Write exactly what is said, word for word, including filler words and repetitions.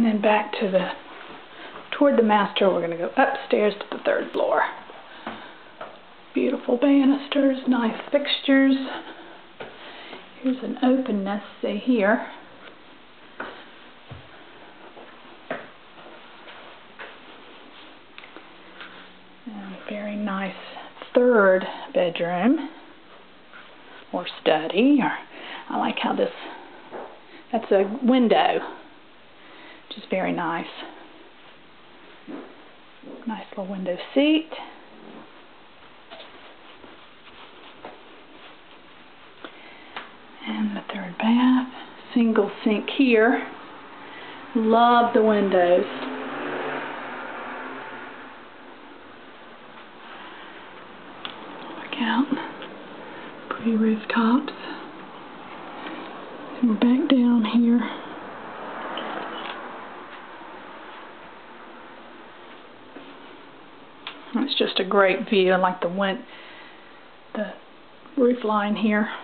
And then back to the, toward the master, we're going to go upstairs to the third floor. Beautiful banisters, nice fixtures. Here's an openness, see here. And very nice third bedroom, or study, or I like how this, that's a window, which is very nice. Nice little window seat. And the third bath, single sink here. Love the windows. Look out, pretty rooftops. And we're back down here. It's just a great view. I like the wind, the roof line here.